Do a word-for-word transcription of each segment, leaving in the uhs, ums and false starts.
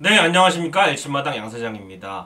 네, 안녕하십니까. 엘치마당 양사장입니다.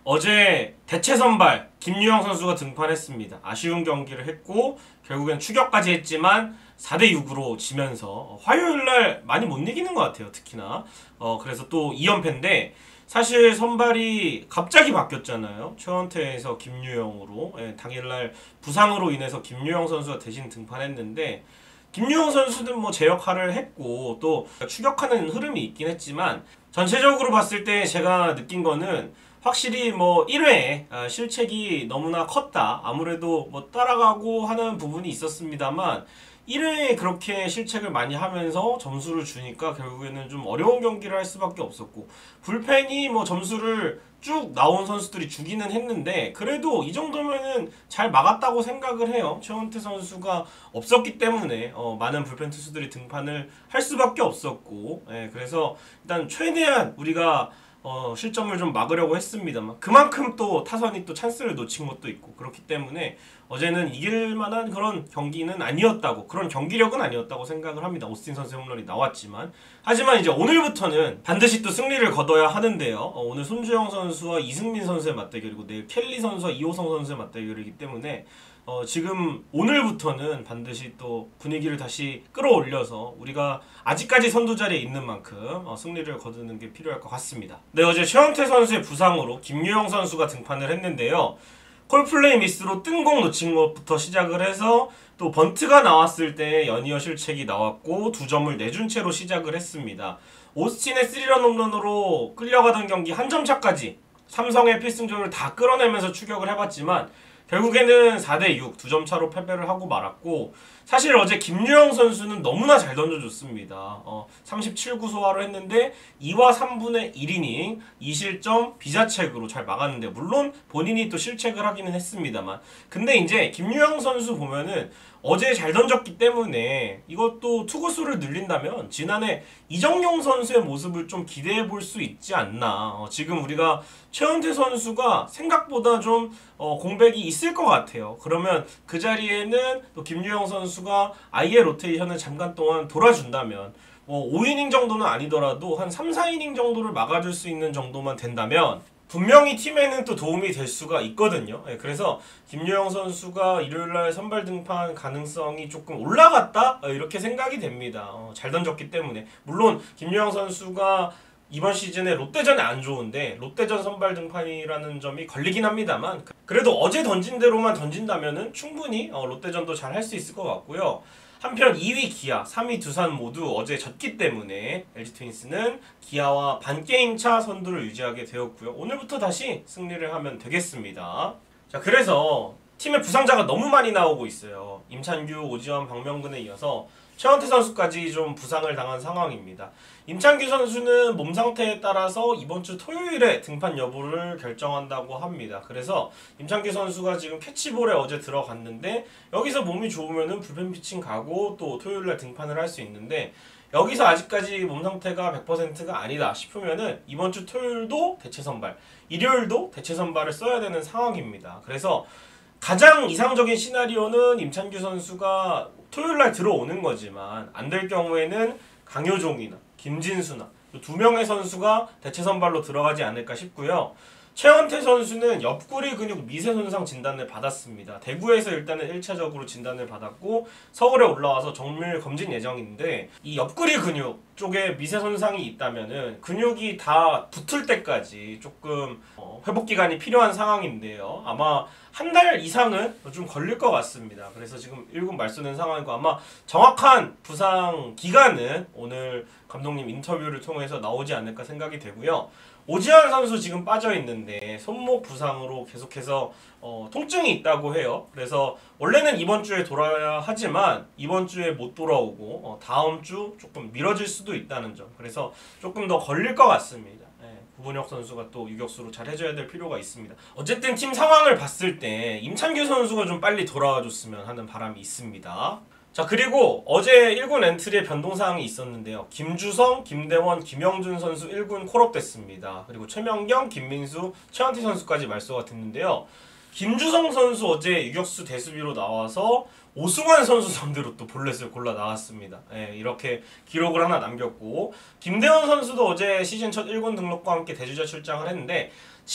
어제 대체 선발 김유영 선수가 등판했습니다. 아쉬운 경기를 했고 결국엔 추격까지 했지만 사 대 육으로 지면서 화요일날 많이 못 이기는 것 같아요. 특히나 어 그래서 또 이 연패인데 사실 선발이 갑자기 바뀌었잖아요. 최원태에서 김유영으로. 예, 당일날 부상으로 인해서 김유영 선수가 대신 등판했는데 김유영 선수는 뭐 제 역할을 했고 또 추격하는 흐름이 있긴 했지만 전체적으로 봤을 때 제가 느낀 거는 확실히 뭐 일 회에 실책이 너무나 컸다. 아무래도 뭐 따라가고 하는 부분이 있었습니다만 일 회에 그렇게 실책을 많이 하면서 점수를 주니까 결국에는 좀 어려운 경기를 할 수밖에 없었고 불펜이 뭐 점수를 쭉 나온 선수들이 주기는 했는데 그래도 이 정도면은 잘 막았다고 생각을 해요. 최원태 선수가 없었기 때문에 어 많은 불펜 투수들이 등판을 할 수밖에 없었고 예, 그래서 일단 최대한 우리가 어 실점을 좀 막으려고 했습니다만 그만큼 또 타선이 또 찬스를 놓친 것도 있고 그렇기 때문에 어제는 이길 만한 그런 경기는 아니었다고 그런 경기력은 아니었다고 생각을 합니다. 오스틴 선수의 홈런이 나왔지만 하지만 이제 오늘부터는 반드시 또 승리를 거둬야 하는데요. 어 오늘 손주영 선수와 이승민 선수의 맞대결이고 내일 켈리 선수와 이호성 선수의 맞대결이기 때문에 어 지금 오늘부터는 반드시 또 분위기를 다시 끌어올려서 우리가 아직까지 선두 자리에 있는 만큼 어 승리를 거두는 게 필요할 것 같습니다. 네, 어제 최원태 선수의 부상으로 김유영 선수가 등판을 했는데요. 콜플레이 미스로 뜬공 놓친 것부터 시작을 해서 또 번트가 나왔을 때 연이어 실책이 나왔고 두 점을 내준 채로 시작을 했습니다. 오스틴의 쓰리런 홈런으로 끌려가던 경기 한 점 차까지 삼성의 필승조를 다 끌어내면서 추격을 해봤지만 결국에는 사 대 육 두 점 차로 패배를 하고 말았고 사실 어제 김유영 선수는 너무나 잘 던져줬습니다. 어, 삼십칠 구 소화를 했는데 이와 삼분의 일 이닝 이 실점 비자책으로 잘 막았는데 물론 본인이 또 실책을 하기는 했습니다만 근데 이제 김유영 선수 보면은 어제 잘 던졌기 때문에 이것도 투구수를 늘린다면 지난해 이정용 선수의 모습을 좀 기대해 볼 수 있지 않나. 어, 지금 우리가 최원태 선수가 생각보다 좀 어, 공백이 있을 것 같아요. 그러면 그 자리에는 또 김유영 선수가 아예 로테이션을 잠깐 동안 돌아준다면 뭐 오 이닝 정도는 아니더라도 한 삼, 사 이닝 정도를 막아줄 수 있는 정도만 된다면 분명히 팀에는 또 도움이 될 수가 있거든요. 예, 그래서 김유영 선수가 일요일날 선발 등판 가능성이 조금 올라갔다? 어, 이렇게 생각이 됩니다. 어, 잘 던졌기 때문에. 물론 김유영 선수가 이번 시즌에 롯데전이 안 좋은데 롯데전 선발 등판이라는 점이 걸리긴 합니다만 그래도 어제 던진 대로만 던진다면은 충분히 어, 롯데전도 잘 할 수 있을 것 같고요. 한편 이 위 기아, 삼 위 두산 모두 어제 졌기 때문에 엘지 트윈스는 기아와 반게임 차 선두를 유지하게 되었고요. 오늘부터 다시 승리를 하면 되겠습니다. 자, 그래서 팀의 부상자가 너무 많이 나오고 있어요. 임찬규, 오지환, 박명근에 이어서 최원태 선수까지 좀 부상을 당한 상황입니다. 임찬규 선수는 몸 상태에 따라서 이번 주 토요일에 등판 여부를 결정한다고 합니다. 그래서 임찬규 선수가 지금 캐치볼에 어제 들어갔는데 여기서 몸이 좋으면은 불펜 피칭 가고 또 토요일날 등판을 할 수 있는데 여기서 아직까지 몸 상태가 백 퍼센트가 아니다 싶으면은 이번 주 토요일도 대체 선발, 일요일도 대체 선발을 써야 되는 상황입니다. 그래서 가장 이상적인 시나리오는 임찬규 선수가 토요일날 들어오는 거지만 안 될 경우에는 강효종이나 김진수나 두 명의 선수가 대체 선발로 들어가지 않을까 싶고요. 최원태 선수는 옆구리 근육 미세 손상 진단을 받았습니다. 대구에서 일단은 일 차적으로 진단을 받았고 서울에 올라와서 정밀 검진 예정인데 이 옆구리 근육 쪽에 미세 손상이 있다면은 근육이 다 붙을 때까지 조금 어, 회복 기간이 필요한 상황인데요. 아마 한 달 이상은 좀 걸릴 것 같습니다. 그래서 지금 일 군 말소된 상황이고 아마 정확한 부상 기간은 오늘 감독님 인터뷰를 통해서 나오지 않을까 생각이 되고요. 오지환 선수 지금 빠져있는데 손목 부상으로 계속해서 어, 통증이 있다고 해요. 그래서 원래는 이번 주에 돌아야 하지만 이번 주에 못 돌아오고 어, 다음 주 조금 미뤄질 수도 있다는 점. 그래서 조금 더 걸릴 것 같습니다. 구본혁 선수가 또 유격수로 잘 해줘야 될 필요가 있습니다. 어쨌든 팀 상황을 봤을 때 임찬규 선수가 좀 빨리 돌아와줬으면 하는 바람이 있습니다. 자, 그리고 어제 일 군 엔트리에 변동사항이 있었는데요. 김주성, 김대원, 김영준 선수 일 군 콜업됐습니다. 그리고 최명경, 김민수, 최원태 선수까지 말소가 됐는데요. 김주성 선수 어제 유격수 대수비로 나와서 오승환 선수 상대로 또 볼넷을 골라 나왔습니다. 예, 이렇게 기록을 하나 남겼고 김대원 선수도 어제 시즌 첫 일 군 등록과 함께 대주자 출장을 했는데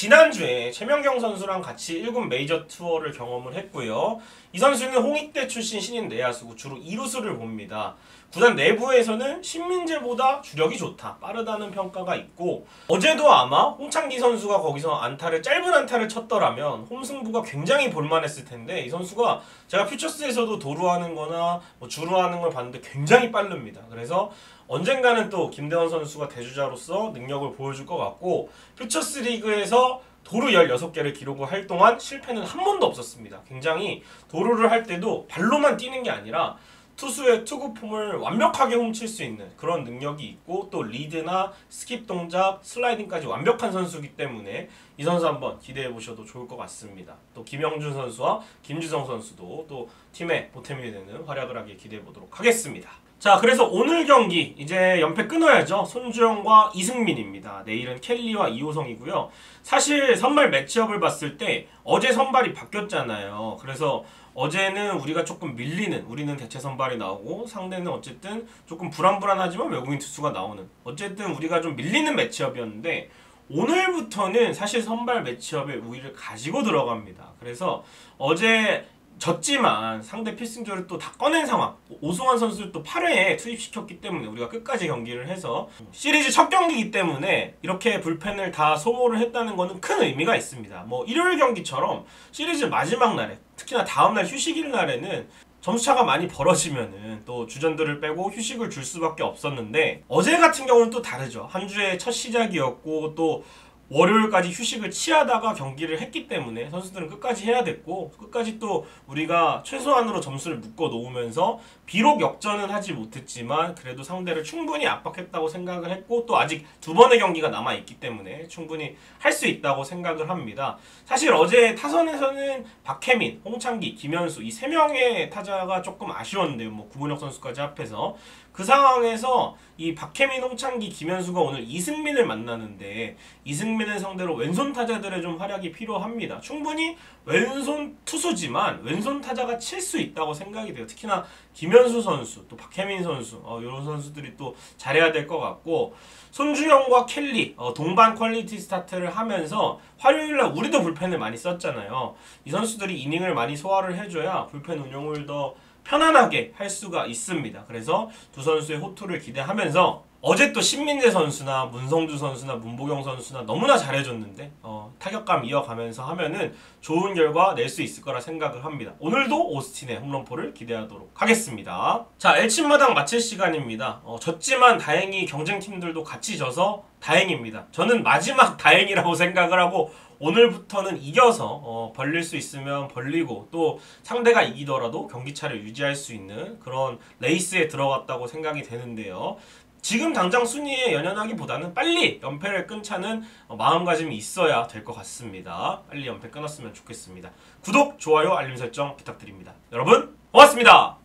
지난주에 최명경 선수랑 같이 일 군 메이저 투어를 경험을 했고요. 이 선수는 홍익대 출신 신인 내야수고 주로 이루수를 봅니다. 구단 내부에서는 신민재보다 주력이 좋다, 빠르다는 평가가 있고 어제도 아마 홍창기 선수가 거기서 안타를 짧은 안타를 쳤더라면 홈승부가 굉장히 볼만했을 텐데 이 선수가 제가 퓨처스에서도 도루하는 거나 뭐 주루하는 걸 봤는데 굉장히 빠릅니다. 그래서 언젠가는 또 김대원 선수가 대주자로서 능력을 보여줄 것 같고 퓨처스 리그에서 도루 열여섯 개를 기록을 할 동안 실패는 한 번도 없었습니다. 굉장히 도루를 할 때도 발로만 뛰는 게 아니라 투수의 투구폼을 완벽하게 훔칠 수 있는 그런 능력이 있고 또 리드나 스킵 동작, 슬라이딩까지 완벽한 선수이기 때문에 이 선수 한번 기대해 보셔도 좋을 것 같습니다. 또 김영준 선수와 김주성 선수도 또 팀의 보탬이 되는 활약을 하길 기대해 보도록 하겠습니다. 자, 그래서 오늘 경기 이제 연패 끊어야죠. 손주영과 이승민입니다. 내일은 켈리와 이호성이고요. 사실 선발 매치업을 봤을 때 어제 선발이 바뀌었잖아요. 그래서 어제는 우리가 조금 밀리는, 우리는 대체 선발이 나오고 상대는 어쨌든 조금 불안불안하지만 외국인 투수가 나오는, 어쨌든 우리가 좀 밀리는 매치업이었는데 오늘부터는 사실 선발 매치업에 우위를 가지고 들어갑니다. 그래서 어제 졌지만 상대 필승조를 또 다 꺼낸 상황, 오승환 선수를 또 팔 회에 투입시켰기 때문에 우리가 끝까지 경기를 해서 시리즈 첫 경기이기 때문에 이렇게 불펜을 다 소모를 했다는 거는 큰 의미가 있습니다. 뭐 일요일 경기처럼 시리즈 마지막 날에, 특히나 다음날 휴식일 날에는 점수차가 많이 벌어지면은 또 주전들을 빼고 휴식을 줄 수밖에 없었는데 어제 같은 경우는 또 다르죠. 한 주의 첫 시작이었고 또 월요일까지 휴식을 취하다가 경기를 했기 때문에 선수들은 끝까지 해야 됐고 끝까지 또 우리가 최소한으로 점수를 묶어 놓으면서 비록 역전은 하지 못했지만 그래도 상대를 충분히 압박했다고 생각을 했고 또 아직 두 번의 경기가 남아있기 때문에 충분히 할 수 있다고 생각을 합니다. 사실 어제 타선에서는 박혜민, 홍창기, 김현수 이 세 명의 타자가 조금 아쉬웠는데요. 뭐 구문혁 선수까지 합해서 그 상황에서 이 박혜민, 홍창기, 김현수가 오늘 이승민을 만나는데 이승민을 상대로 왼손 타자들의 좀 활약이 필요합니다. 충분히 왼손 투수지만 왼손 타자가 칠 수 있다고 생각이 돼요. 특히나 김현수 선수, 또 박혜민 선수 어, 이런 선수들이 또 잘해야 될 것 같고 손주영과 켈리 어, 동반 퀄리티 스타트를 하면서 화요일날 우리도 불펜을 많이 썼잖아요. 이 선수들이 이닝을 많이 소화를 해줘야 불펜 운용을 더 편안하게 할 수가 있습니다. 그래서 두 선수의 호투를 기대하면서 어제 또 신민재 선수나 문성주 선수나 문보경 선수나 너무나 잘해줬는데 어, 타격감 이어가면서 하면은 좋은 결과 낼 수 있을 거라 생각을 합니다. 오늘도 오스틴의 홈런포를 기대하도록 하겠습니다. 자, 엘친마당 마칠 시간입니다. 어, 졌지만 다행히 경쟁팀들도 같이 져서 다행입니다. 저는 마지막 다행이라고 생각을 하고 오늘부터는 이겨서 어, 벌릴 수 있으면 벌리고 또 상대가 이기더라도 경기차를 유지할 수 있는 그런 레이스에 들어갔다고 생각이 되는데요. 지금 당장 순위에 연연하기보다는 빨리 연패를 끊자는 마음가짐이 있어야 될 것 같습니다. 빨리 연패 끊었으면 좋겠습니다. 구독, 좋아요, 알림 설정 부탁드립니다. 여러분 고맙습니다.